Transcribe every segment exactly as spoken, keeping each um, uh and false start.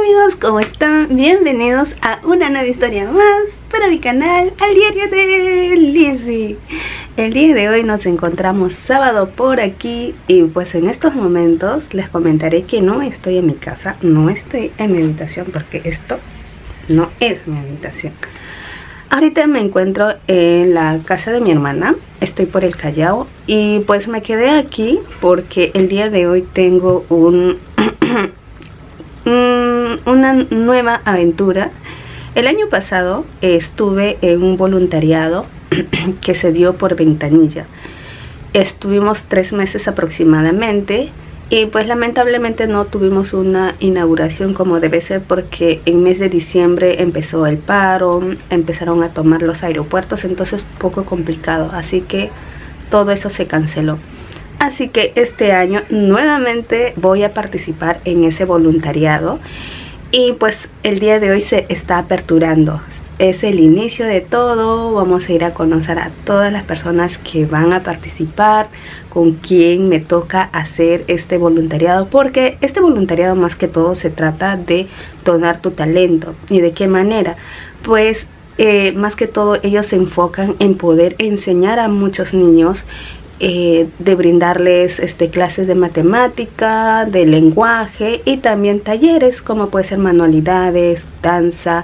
amigos, ¿cómo están? Bienvenidos a una nueva historia más para mi canal, al diario de Lizzy. El día de hoy nos encontramos sábado por aquí y pues en estos momentos les comentaré que no estoy en mi casa, no estoy en mi habitación porque esto no es mi habitación. Ahorita me encuentro en la casa de mi hermana, estoy por el Callao y pues me quedé aquí porque el día de hoy tengo un... una nueva aventura. El año pasado estuve en un voluntariado que se dio por ventanilla. Estuvimos tres meses aproximadamente y pues lamentablemente no tuvimos una inauguración como debe ser porque en mes de diciembre empezó el paro, empezaron a tomar los aeropuertos, entonces poco complicado, así que todo eso se canceló. Así que este año nuevamente voy a participar en ese voluntariado y pues el día de hoy se está aperturando. Es el inicio de todo, vamos a ir a conocer a todas las personas que van a participar, con quien me toca hacer este voluntariado, porque este voluntariado más que todo se trata de donar tu talento. ¿Y de qué manera? Pues eh, más que todo ellos se enfocan en poder enseñar a muchos niños, Eh, de brindarles este, clases de matemática, de lenguaje y también talleres como puede ser manualidades, danza,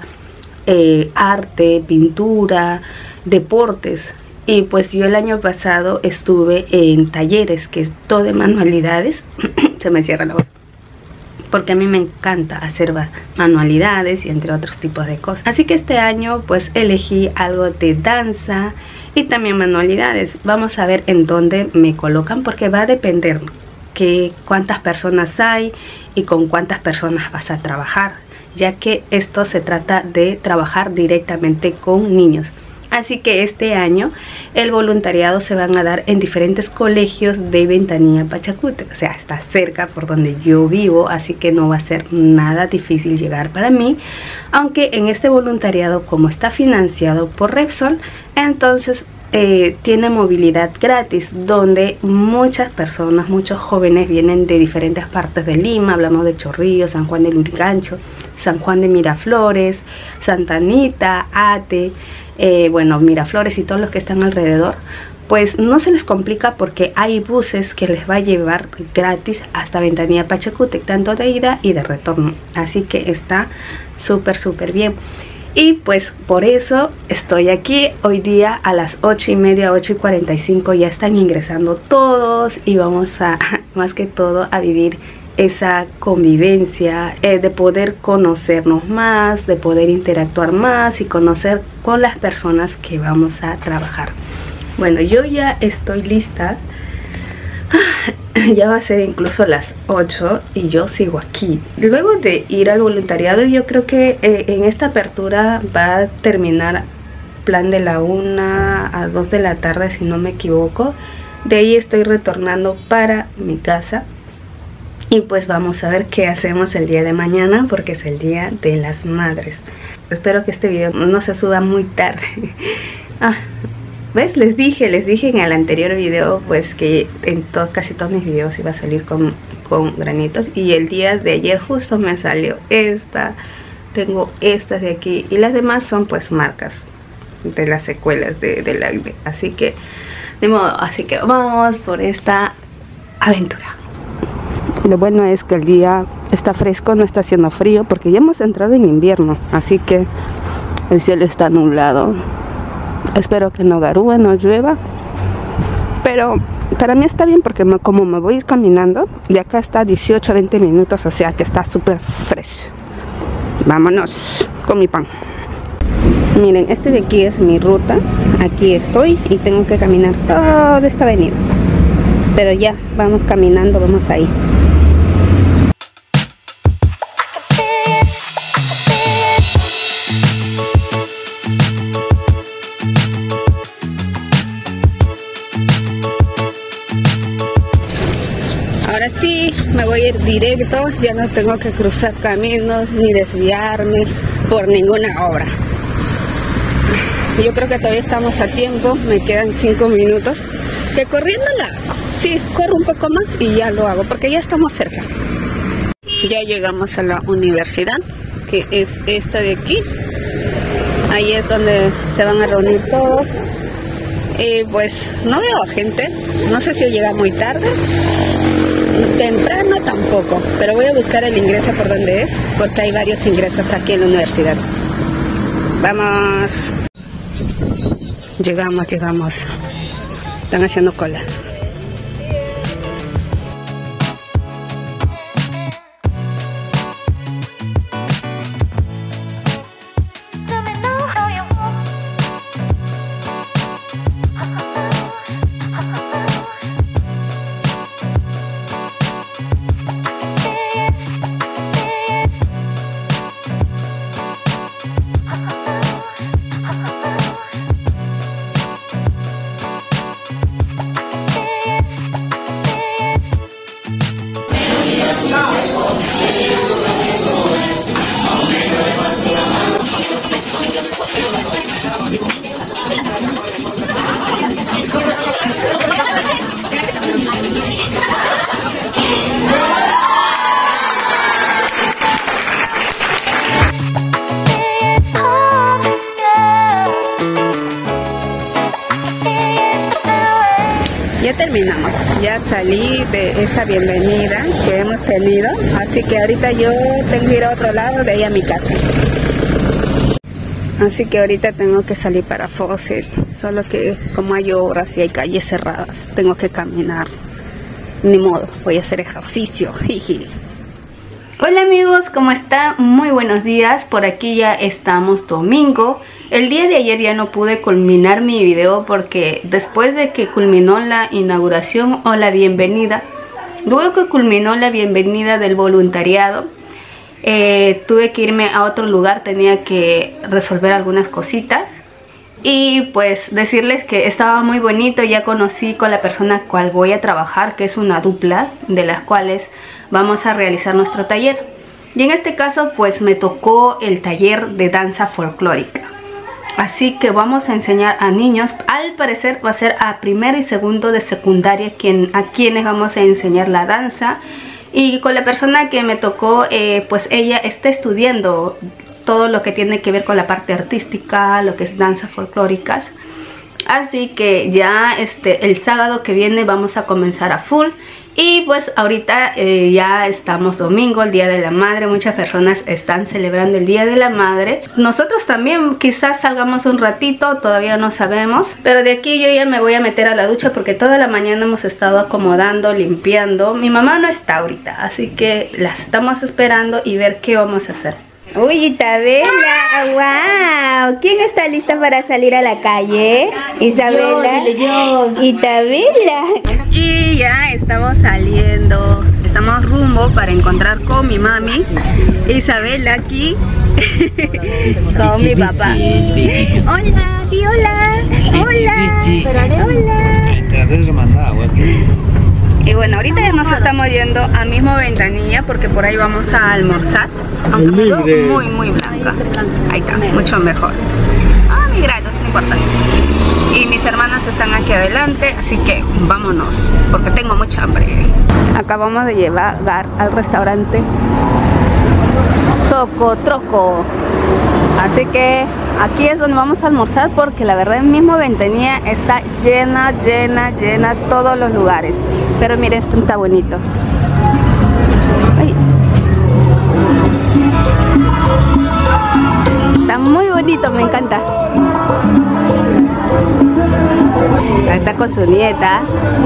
eh, arte, pintura, deportes. Y pues yo el año pasado estuve en talleres que es todo de manualidades. Se me cierra la voz porque a mí me encanta hacer manualidades y entre otros tipos de cosas. Así que este año pues elegí algo de danza y también manualidades. Vamos a ver en dónde me colocan porque va a depender que cuántas personas hay y con cuántas personas vas a trabajar, ya que esto se trata de trabajar directamente con niños. Así que este año el voluntariado se van a dar en diferentes colegios de Ventanilla Pachacútec. O sea, está cerca por donde yo vivo, así que no va a ser nada difícil llegar para mí. Aunque en este voluntariado, como está financiado por Repsol, entonces eh, tiene movilidad gratis, donde muchas personas, muchos jóvenes vienen de diferentes partes de Lima. Hablamos de Chorrillos, San Juan de Lurigancho, San Juan de Miraflores, Santa Anita, Ate, eh, bueno, Miraflores y todos los que están alrededor. Pues no se les complica porque hay buses que les va a llevar gratis hasta Ventanilla Pachacútec, tanto de ida y de retorno. Así que está súper súper bien. Y pues por eso estoy aquí hoy día a las ocho y media, ocho y cuarenta y cinco. Ya están ingresando todos y vamos a, más que todo, a vivir esa convivencia, eh, de poder conocernos más, de poder interactuar más y conocer con las personas que vamos a trabajar. Bueno, yo ya estoy lista. Ya va a ser incluso las ocho y yo sigo aquí. Luego de ir al voluntariado, yo creo que eh, en esta apertura va a terminar plan de la una a dos de la tarde, si no me equivoco. De ahí estoy retornando para mi casa y pues vamos a ver qué hacemos el día de mañana, porque es el día de las madres. Espero que este video no se suba muy tarde. Ah, ¿ves? Les dije, les dije en el anterior video pues que en to casi todos mis videos iba a salir con, con granitos. Y el día de ayer justo me salió esta. Tengo estas de aquí y las demás son pues marcas de las secuelas de, del acné. Así que, de modo, así que vamos por esta aventura. Lo bueno es que el día está fresco, no está haciendo frío porque ya hemos entrado en invierno. Así que el cielo está nublado. Espero que no garúe, no llueva. Pero para mí está bien porque me, como me voy a ir caminando, de acá está dieciocho a veinte minutos, o sea que está súper fresh. Vámonos con mi pan. Miren, este de aquí es mi ruta. Aquí estoy y tengo que caminar toda esta avenida. Pero ya, vamos caminando, vamos ahí. Ahora sí, me voy a ir directo, ya no tengo que cruzar caminos ni desviarme por ninguna obra. Yo creo que todavía estamos a tiempo, me quedan cinco minutos, que corriendo la hago. Sí, corro un poco más y ya lo hago, porque ya estamos cerca. Ya llegamos a la universidad, que es esta de aquí. Ahí es donde se van a reunir todos. Y pues no veo a gente, no sé si llega muy tarde, temprano tampoco, pero voy a buscar el ingreso por donde es, porque hay varios ingresos aquí en la universidad. Vamos. Llegamos, llegamos. Están haciendo cola. Ya terminamos, ya salí de esta bienvenida que hemos tenido, así que ahorita yo tengo que ir a otro lado, de ahí a mi casa. Así que ahorita tengo que salir para Fawcett, solo que como hay obras y hay calles cerradas, tengo que caminar. Ni modo, voy a hacer ejercicio. Hola amigos, ¿cómo están? Muy buenos días, por aquí ya estamos domingo. El día de ayer ya no pude culminar mi video porque después de que culminó la inauguración o la bienvenida, luego que culminó la bienvenida del voluntariado, eh, tuve que irme a otro lugar, tenía que resolver algunas cositas. Y pues decirles que estaba muy bonito, ya conocí con la persona cual voy a trabajar, que es una dupla de las cuales vamos a realizar nuestro taller. Y en este caso pues me tocó el taller de danza folclórica. Así que vamos a enseñar a niños, al parecer va a ser a primero y segundo de secundaria quien, a quienes vamos a enseñar la danza. Y con la persona que me tocó, eh, pues ella está estudiando todo lo que tiene que ver con la parte artística, lo que es danzas folclóricas. Así que ya este el sábado que viene vamos a comenzar a full. Y pues ahorita eh, ya estamos domingo, el Día de la Madre. Muchas personas están celebrando el Día de la Madre. Nosotros también quizás salgamos un ratito, todavía no sabemos. Pero de aquí yo ya me voy a meter a la ducha porque toda la mañana hemos estado acomodando, limpiando. Mi mamá no está ahorita, así que la estamos esperando y ver qué vamos a hacer. Uy, Isabela, wow, ¿quién está lista para salir a la calle? Isabela, Isabela. Y ya estamos saliendo, estamos rumbo para encontrar con mi mami, Isabela aquí, con mi papá. Hola, di hola, hola, hola. Y bueno, ahorita ya nos estamos yendo a mismo Ventanilla porque por ahí vamos a almorzar. Aunque me veo muy muy blanca. Ahí está, mucho mejor. Ah, mi grado, no importa. Y mis hermanas están aquí adelante, así que vámonos, porque tengo mucha hambre. Acabamos de llevar al restaurante Socotroco. Así que aquí es donde vamos a almorzar porque la verdad en mismo Ventanilla está llena, llena, llena todos los lugares. Pero miren, esto está bonito. Ay. Está muy bonito, me encanta. Ahí está con su nieta.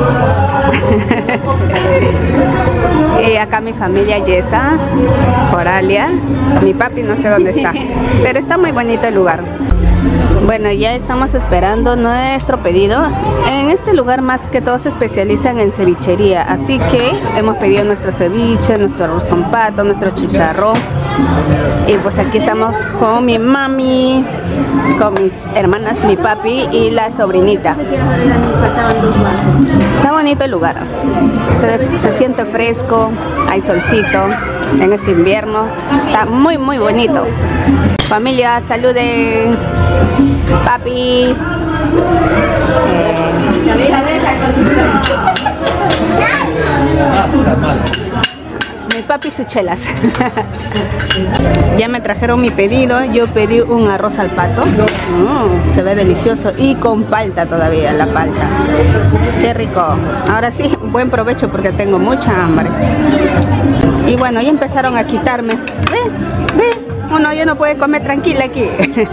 Y acá mi familia Yesa, Coralia. Mi papi no sé dónde está, pero está muy bonito el lugar. Bueno, ya estamos esperando nuestro pedido. En este lugar más que todo se especializan en cevichería, así que hemos pedido nuestro ceviche, nuestro arroz con pato, nuestro chicharrón. Y pues aquí estamos con mi mami, con mis hermanas, mi papi y la sobrinita. Está bonito el lugar, se, se siente fresco, hay solcito en este invierno, está muy muy bonito. Familia, saluden, papi. Hasta mal. mi papi sus chelas. Ya me trajeron mi pedido. Yo pedí un arroz al pato. Mm, se ve delicioso. Y con palta todavía, la palta. Qué rico. Ahora sí, buen provecho porque tengo mucha hambre. Y bueno, ya empezaron a quitarme. Ve, ve. Uno ya no puede comer tranquila aquí.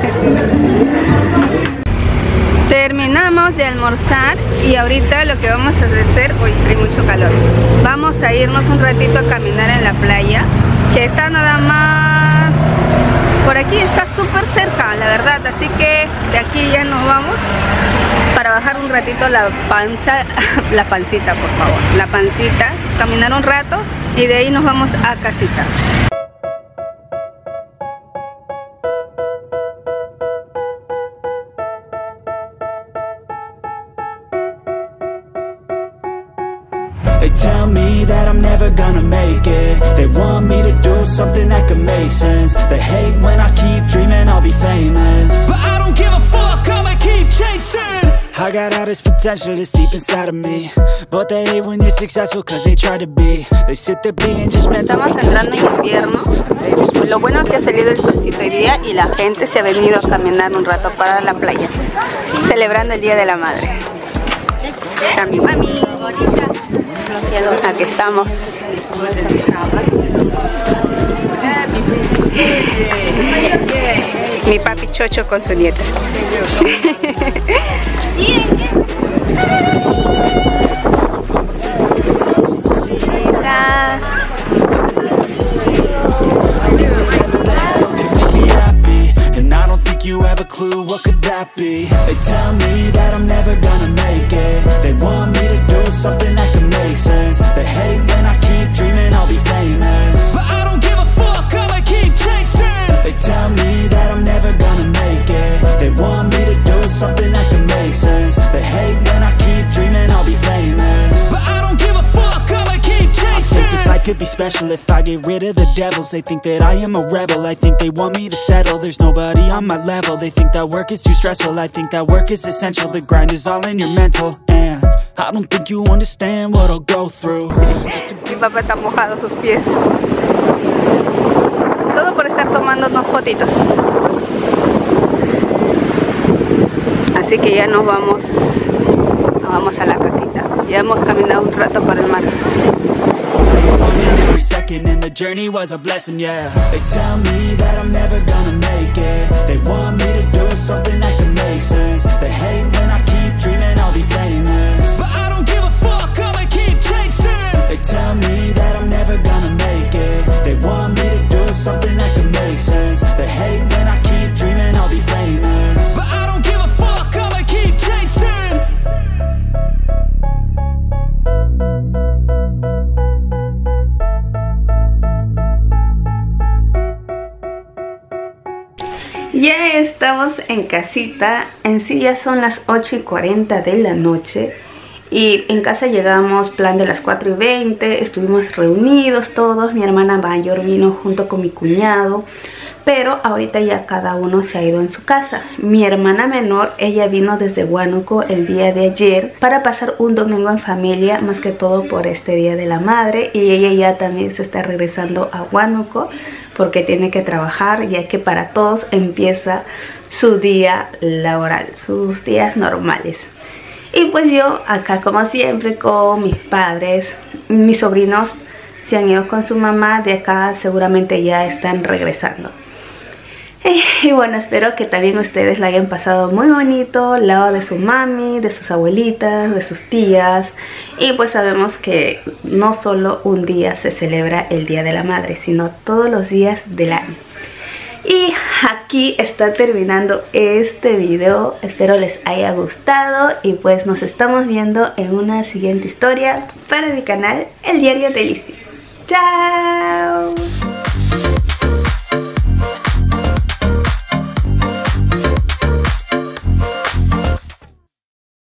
Terminamos de almorzar y ahorita lo que vamos a hacer, hoy hay mucho calor, vamos a irnos un ratito a caminar en la playa, que está nada más por aquí, está súper cerca la verdad, así que de aquí ya nos vamos para bajar un ratito la panza, la pancita por favor, la pancita, caminar un rato y de ahí nos vamos a casita. They tell me that I'm never gonna make it. They want me to do something that could make sense. They hate when I keep dreaming I'll be famous, but I don't give a fuck, I'ma keep chasing. I got all this potential that's deep inside of me, but they hate when you're successful cause they try to be. They sit there being judgmental. Estamos entrando en invierno. Lo bueno es que ha salido el solcito hoy día y la gente se ha venido a caminar un rato para la playa, celebrando el Día de la Madre. Está mi mami. Aquí estamos. Mi papi chocho con su nieta. And I don't think you have a clue what could that be. They tell me that I'm never gonna make it. They want me to do something that can make sense. They hate when I keep dreaming I'll be famous, but I don't give a fuck, I'ma keep chasing. They tell me that I'm never gonna make it. They want me to do something that can make sense. They hate when I keep dreaming I'll be famous, but I don't give a fuck, I'ma keep chasing. I think this life could be special if I get rid of the devils. They think that I am a rebel, I think they want me to settle. There's nobody on my level. They think that work is too stressful, I think that work is essential. The grind is all in your mental, and I don't think you understand what I'll go through. Mi papá está mojado sus pies. Todo por estar tomándonos fotitos. Así que ya nos vamos, nos vamos a la casita. Ya hemos caminado un rato por el mar. Every second in the journey was a blessing, yeah. They tell me that I'm never gonna make it. They want me to do something that can make sense. They hate when I keep dreaming I'll be famous, but I don't give a fuck, I'ma keep chasing. They tell me that I'm never gonna make it. They want me to do something that can make sense. They hate when I keep dreaming I'll be famous, but I don't give a fuck, I'ma keep chasing. Ya estamos en casita, en sí ya son las ocho y cuarenta de la noche y en casa llegamos plan de las cuatro y veinte, estuvimos reunidos todos, mi hermana mayor vino junto con mi cuñado, pero ahorita ya cada uno se ha ido en su casa. Mi hermana menor, ella vino desde Huánuco el día de ayer para pasar un domingo en familia, más que todo por este Día de la Madre, y ella ya también se está regresando a Huánuco porque tiene que trabajar, ya que para todos empieza su día laboral, sus días normales. Y pues yo acá como siempre con mis padres, mis sobrinos se han ido con su mamá, de acá seguramente ya están regresando. Y bueno, espero que también ustedes la hayan pasado muy bonito, al lado de su mami, de sus abuelitas, de sus tías. Y pues sabemos que no solo un día se celebra el Día de la Madre, sino todos los días del año. Y aquí está terminando este video, espero les haya gustado y pues nos estamos viendo en una siguiente historia para mi canal El Diario de Lizzy. ¡Chao!